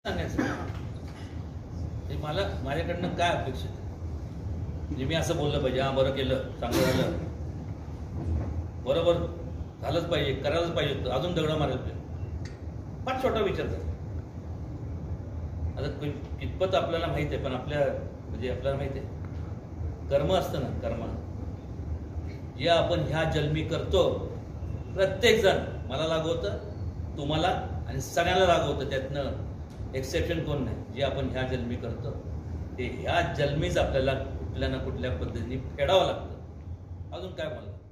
सांगायचं ते मला माझ्याकडनं काय अपेक्षित आहे, म्हणजे मी असं बोललं पाहिजे, हां बरं केलं, चांगलं झालं, बरोबर झालंच पाहिजे, करायलाच पाहिजे, अजून दगडं मारायला पाहिजे, फार छोटा विचार करतो. आता कितपत आपल्याला माहित आहे, पण आपल्याला माहित आहे कर्म असतं ना, कर्म जे आपण ह्या जन्मी करतो, प्रत्येक जण मला लागवतं, तुम्हाला आणि सगळ्यांना लागवतं, त्यातनं एक्सेप्शन कोण नाही. जे आपण ह्या जन्मी करतो ते ह्या जन्मीच आपल्याला कुठल्या ना कुठल्या पद्धतीने फेडावं लागतं. अजून काय बोलणार.